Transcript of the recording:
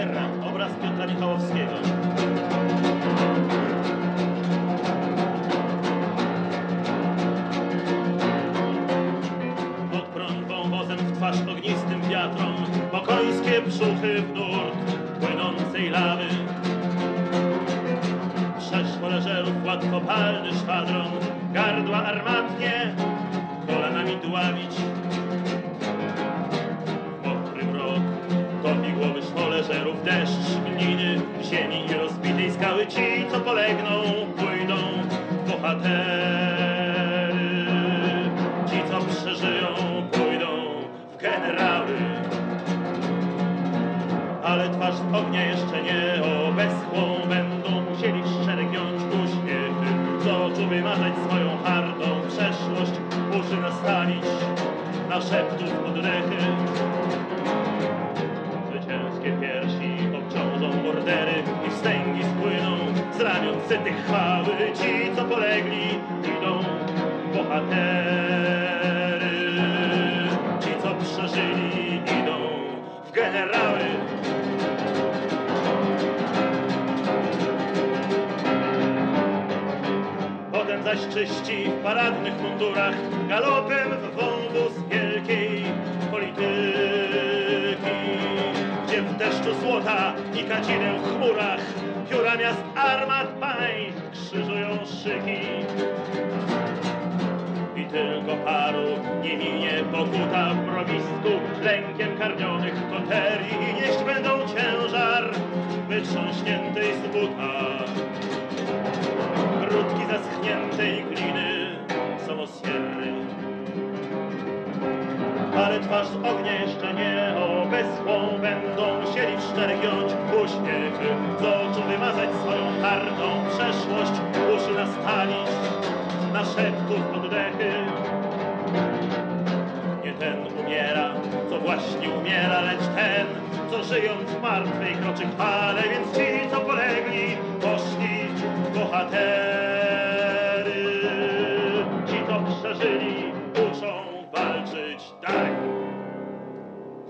Sierra, obraz Piotra Michałowskiego. Pod prądwą wozem w twarz ognistym wiatrom, po końskie brzuchy w nurt płynącej lawy. Przeszło leżerów łatwopalny szwadron, gardła armatnie kolanami dławić. W mokry mrok topi głowy szwoleżerów deszcz gliny, ziemi i rozbitej skały. Ci, co polegną, pójdą bohatery. Ci, co przeżyją, pójdą w generały. Ale twarz w ognia jeszcze nie obeschłą, będą musieli szczerze giąć uśmiechy, z oczu wymarzać swoją hardą przeszłość, uszy nastawić na szeptów oddechy. Zwycięskie piersi obciążą ordery i wstęgi spłyną z ramion sytych chwały. Ci, co polegli, idą bohatery. Ci, co przeżyli, idą w generały. Potem zaś czyści w paradnych mundurach galopem w wąwóz wielkiej polityki, gdzie w deszczu złota i kadzideł w chmurach pióra miast, armat, państw krzyżują szyki. I tylko paru nie minie pokuta w mrowisku lękiem karmionych koterii i nieść będą ciężar wytrząśniętej z buta. Grudki zaschniętej gliny są Sierry. Ale twarz z ognia jeszcze nie obeschłą, będą musieli szczerze giąć uśmiechy, z oczu wymazać swoją hardą przeszłość, uszy nastawić na szeptów oddechy. Nie ten umiera, co właśnie umiera, lecz ten, co żyjąc w martwej kroczy chwale. Więc ci, co polegli, poszli bohatery. Ci, co przeżyli, uczą walczyć dalej.